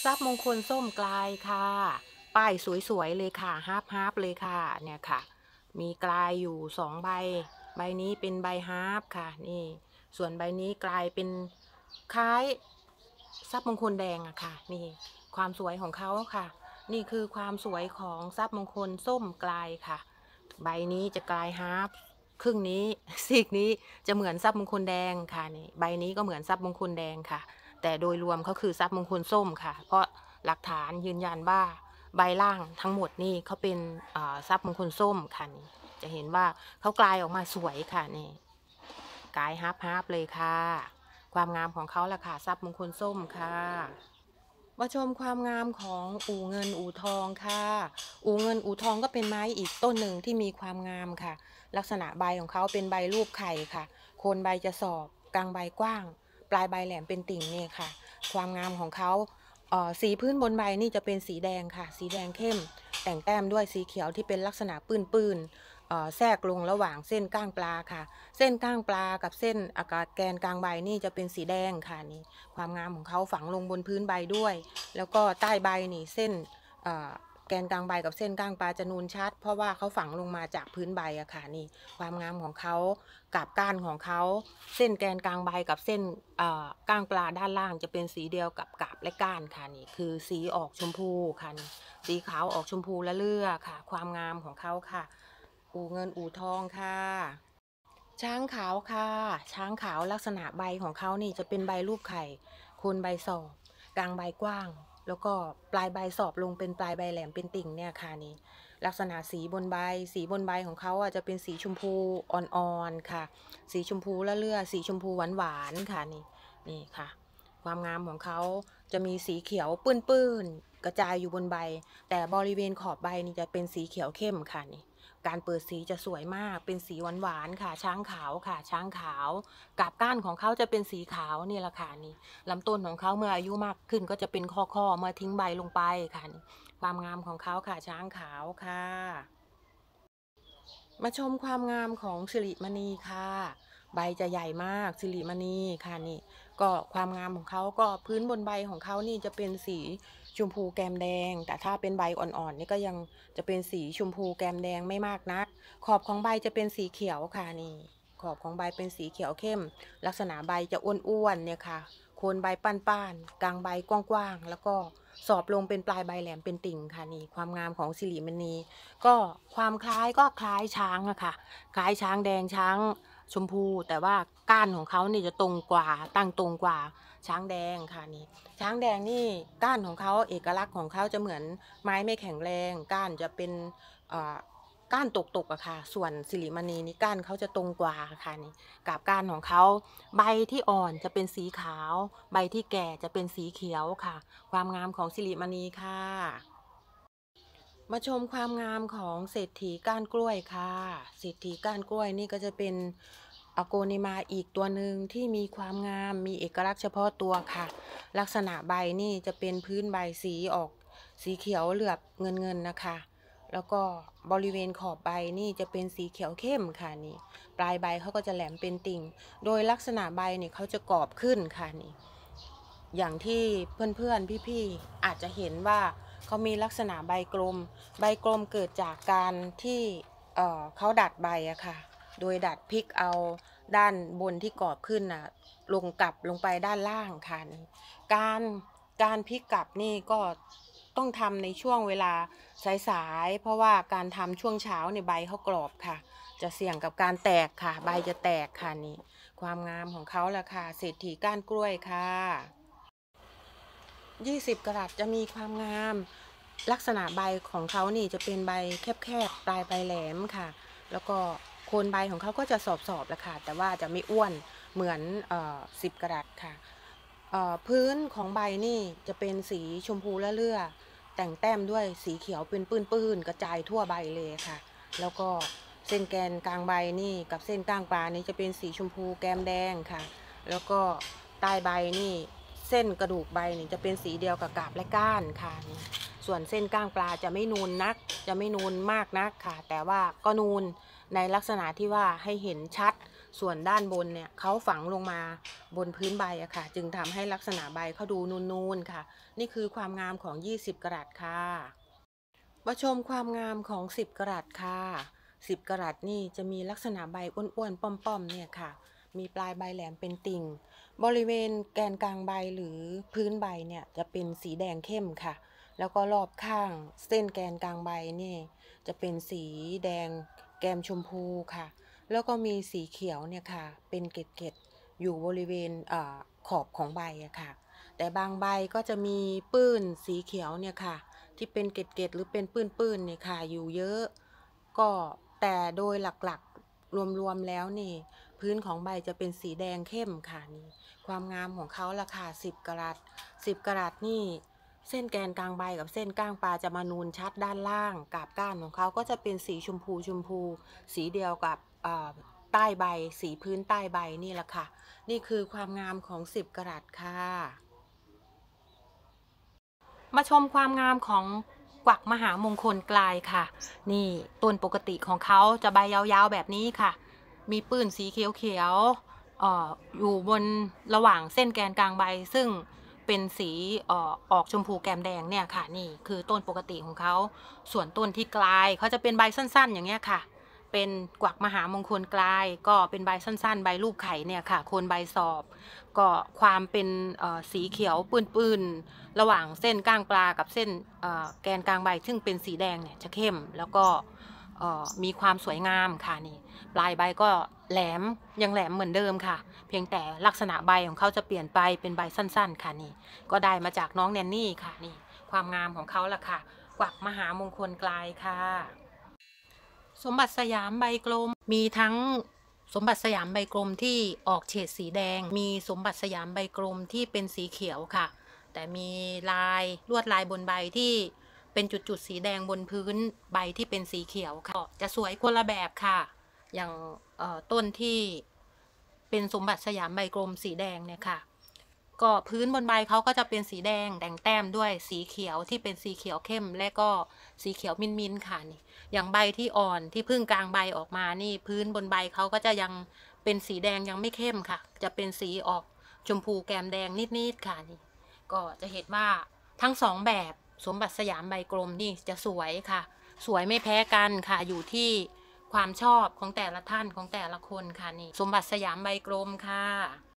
ทรัพย์มงคลส้มกลายค่ะป้ายสวยๆเลยค่ะฮาร์ปเลยค่ะเนี่ยค่ะมีกลายอยู่2 ใบใบนี้เป็นใบฮาร์ปค่ะนี่ส่วนใบนี้กลายเป็นคล้ายทรัพย์มงคลแดงอะค่ะนี่ความสวยของเขาค่ะนี่คือความสวยของทรัพย์มงคลส้มกลายค่ะใบนี้จะกลายฮาร์ปครึ่งนี้ซีกนี้จะเหมือนทรัพย์มงคลแดงค่ะนี่ใบนี้ก็เหมือนทรัพย์มงคลแดงค่ะ แต่โดยรวมเขาคือทรัพย์มงคลส้มค่ะเพราะหลักฐานยืนยันว่าใบล่างทั้งหมดนี่เขาเป็นทรัพย์มงคลส้มค่ะนี่จะเห็นว่าเขากลายออกมาสวยค่ะนี่กลายฮาร์ปเลยค่ะความงามของเขาล่ะค่ะทรัพย์มงคลส้มค่ะมาชมความงามของอู่เงินอู่ทองค่ะอู่เงินอู่ทองก็เป็นไม้อีกต้นหนึ่งที่มีความงามค่ะลักษณะใบของเขาเป็นใบรูปไข่ค่ะโคนใบจะสอบกลางใบกว้างปลายใบแหลมเป็นติ่งนี่ค่ะความงามของเขาสีพื้นบนใบนี่จะเป็นสีแดงค่ะสีแดงเข้มแต่งแต้มด้วยสีเขียวที่เป็นลักษณะปื้นแทรกลงระหว่างเส้นก้างปลาค่ะเส้นก้างปลากับเส้นอากาศแกนกลางใบนี่จะเป็นสีแดงค่ะนี่ความงามของเขาฝังลงบนพื้นใบด้วยแล้วก็ใต้ใบนี่เส้นแกนกลางใบกับเส้นก้างปลาจะนูนชัดเพราะว่าเขาฝังลงมาจากพื้นใบอะค่ะนี่ความงามของเขากับก้านของเขาเส้นแกนกลางใบกับเส้นก้างปลาด้านล่างจะเป็นสีเดียวกับกาบและก้านค่ะนี่คือสีออกชมพูค่ะนี่สีขาวออกชมพูและเลือค่ะความงามของเขาค่ะอู่เงินอู่ทองค่ะช้างขาวค่ะช้างขาวลักษณะใบของเขานี่จะเป็นใบรูปไข่โคนใบสอบกลางใบกว้างแล้วก็ปลายใบสอบลงเป็นปลายใบแหลมเป็นติ่งเนี่ยค่ะนี่ลักษณะสีบนใบของเขาจะเป็นสีชมพูอ่อนๆค่ะสีชมพูละเลือสีชมพูหวานๆค่ะนี่ค่ะความงามของเขาจะมีสีเขียวปื้นๆกระจายอยู่บนใบแต่บริเวณขอบใบนี่จะเป็นสีเขียวเข้มค่ะนี่ การเปิดสีจะสวยมาก เป็นสีหวานๆค่ะ ช้างขาวค่ะ ช้างขาวกาบก้านของเขาจะเป็นสีขาวนี่แหละค่ะนี่ลำต้นของเขาเมื่ออายุมากขึ้นก็จะเป็นข้อๆเมื่อทิ้งใบลงไปค่ะนี่ความงามของเขาค่ะ ช้างขาวค่ะมาชมความงามของสิริมณีค่ะใบจะใหญ่มากสิริมณีค่ะนี่ก็ความงามของเขาก็พื้นบนใบของเขานี่จะเป็นสีชมพูแกมแดงแต่ถ้าเป็นใบอ่อนๆนี่ก็ยังจะเป็นสีชมพูแกมแดงไม่มากนักขอบของใบจะเป็นสีเขียวค่ะนี่ขอบของใบเป็นสีเขียวเข้มลักษณะใบจะอ้วนๆเนี่ยค่ะโคนใบป้านๆกลางใบกว้างๆแล้วก็สอบลงเป็นปลายใบแหลมเป็นติ่งค่ะนี่ความงามของสิริมณีก็ความคล้ายก็คล้ายช้างอะค่ะคล้ายช้างแดงช้างชมพูแต่ว่าก้านของเขานี่จะตรงกว่าตั้งตรงกว่าช้างแดงค่ะนี่ช้างแดงนี่ก้านของเขาเอกลักษณ์ของเขาจะเหมือนไม้ไม่แข็งแรงก้านจะเป็นเอ่อก้านตกๆอะค่ะส่วนสิริมณีนี่ก้านเขาจะตรงกว่าค่ะนี่กาบก้านของเขาใบที่อ่อนจะเป็นสีขาวใบที่แก่จะเป็นสีเขียวค่ะความงามของสิริมณีค่ะมาชมความงามของเศรษฐีก้านกล้วยค่ะเศรษฐีก้านกล้วยนี่ก็จะเป็นอโกนิมาอีกตัวหนึ่งที่มีความงามมีเอกลักษณ์เฉพาะตัวค่ะลักษณะใบนี่จะเป็นพื้นใบสีออกสีเขียวเหลือบเงินนะคะแล้วก็บริเวณขอบใบนี่จะเป็นสีเขียวเข้มค่ะนี่ปลายใบเขาก็จะแหลมเป็นติ่งโดยลักษณะใบนี่เขาจะกรอบขึ้นค่ะนี่อย่างที่เพื่อนๆพี่ๆอาจจะเห็นว่าเขามีลักษณะใบกลมใบกลมเกิดจากการที่เขาดัดใบอะค่ะโดยดัดพลิกเอาด้านบนที่กรอบขึ้นน่ะลงกลับลงไปด้านล่างค่ะการการพลิกกลับนี่ก็ต้องทำในช่วงเวลาสายๆเพราะว่าการทำช่วงเช้าในใบเขากรอบค่ะจะเสี่ยงกับการแตกค่ะใบจะแตกค่ะนี่ความงามของเขาแหละค่ะเศรษฐีก้านกล้วยค่ะ20กะรัตจะมีความงามลักษณะใบของเขานี่จะเป็นใบแคบๆปลายใบแหลมค่ะแล้วก็โคนใบของเขาก็จะสอบๆแหละค่ะแต่ว่าจะไม่อ้วนเหมือน10กะรัตค่ะพื้นของใบนี่จะเป็นสีชมพูละเลือแต่งแต้มด้วยสีเขียวเป็นปื้นๆกระจายทั่วใบเลยค่ะแล้วก็เส้นแกนกลางใบนี่กับเส้นก้างปลานี่จะเป็นสีชมพูแก้มแดงค่ะแล้วก็ใต้ใบนี่เส้นกระดูกใบนี่จะเป็นสีเดียวกับกาบและก้านค่ะส่วนเส้นก้างปลาจะไม่นูนนักจะไม่นูนมากนักค่ะแต่ว่าก็นูนในลักษณะที่ว่าให้เห็นชัดส่วนด้านบนเนี่ยเขาฝังลงมาบนพื้นใบอะค่ะจึงทำให้ลักษณะใบเขาดูนูนๆค่ะนี่คือความงามของ20 กรัตค่ะมาชมความงามของ10 กรัตค่ะ10 กรัตนี่จะมีลักษณะใบอ้วนๆป้อมๆเนี่ยค่ะมีปลายใบแหลมเป็นติ่งบริเวณแกนกลางใบหรือพื้นใบเนี่ยจะเป็นสีแดงเข้มค่ะแล้วก็รอบข้างเส้นแกนกลางใบนี่จะเป็นสีแดงแกมชมพูค่ะแล้วก็มีสีเขียวเนี่ยค่ะเป็นเกล็ดๆอยู่บริเวณขอบของใบอะค่ะแต่บางใบก็จะมีปื้นสีเขียวเนี่ยค่ะที่เป็นเกล็ดๆหรือเป็นปื้นๆเนี่ยค่ะอยู่เยอะก็แต่โดยหลักๆรวมๆแล้วนี่พื้นของใบจะเป็นสีแดงเข้มค่ะนี่ความงามของเขาราคา10 กรัต10 กรัตนี่เส้นแกนกลางใบกับเส้นก้างปลาจะมานูนชัดด้านล่างกาบก้านของเขาก็จะเป็นสีชมพูสีเดียวกับใต้ใบสีพื้นใต้ใบนี่แหละค่ะนี่คือความงามของ10 กรัตค่ะมาชมความงามของกวักมหามงคลกลายค่ะนี่ต้นปกติของเขาจะใบยาวๆแบบนี้ค่ะมีปื้นสีเขียวๆอยู่บนระหว่างเส้นแกนกลางใบซึ่งเป็นสีออกชมพูแกมแดงเนี่ยค่ะนี่คือต้นปกติของเขาส่วนต้นที่กลายเขาจะเป็นใบสั้นๆอย่างเงี้ยค่ะเป็นกวักมหามงคลกลายก็เป็นใบสั้นๆใบรูปไข่เนี่ยค่ะโคนใบสอบก็ความเป็นสีเขียวปื้นๆระหว่างเส้นก้างปลากับเส้นแกนกลางใบซึ่งเป็นสีแดงเนี่ยจะเข้มแล้วก็มีความสวยงามค่ะนี่ปลายใบก็แหลมยังแหลมเหมือนเดิมค่ะเพียงแต่ลักษณะใบของเขาจะเปลี่ยนไปเป็นใบสั้นๆค่ะนี่ก็ได้มาจากน้องแนนนี่ค่ะนี่ความงามของเขาล่ะค่ะกวักมหามงคลกลายค่ะสมบัติสยามใบกลมมีทั้งสมบัติสยามใบกลมที่ออกเฉดสีแดงมีสมบัติสยามใบกลมที่เป็นสีเขียวค่ะแต่มีลวดลายบนใบที่เป็นจุดๆสีแดงบนพื้นใบที่เป็นสีเขียวค่ะจะสวยคนละแบบค่ะอย่างต้นที่เป็นสมบัติสยามใบกลมสีแดงเนี่ยค่ะก็พื้นบนใบเขาก็จะเป็นสีแดงแต่งแต้มด้วยสีเขียวที่เป็นสีเขียวเข้มและก็สีเขียวมิ้นๆค่ะนี่อย่างใบที่อ่อนที่เพิ่งกลางใบออกมานี่พื้นบนใบเขาก็จะยังเป็นสีแดงยังไม่เข้มค่ะจะเป็นสีออกชมพูแกมแดงนิดๆค่ะนี่ก็จะเห็นว่าทั้งสองแบบสมบัติสยามใบกลมนี่จะสวยค่ะสวยไม่แพ้กันค่ะอยู่ที่ความชอบของแต่ละท่านของแต่ละคนค่ะนี่สมบัติสยามใบกลมค่ะ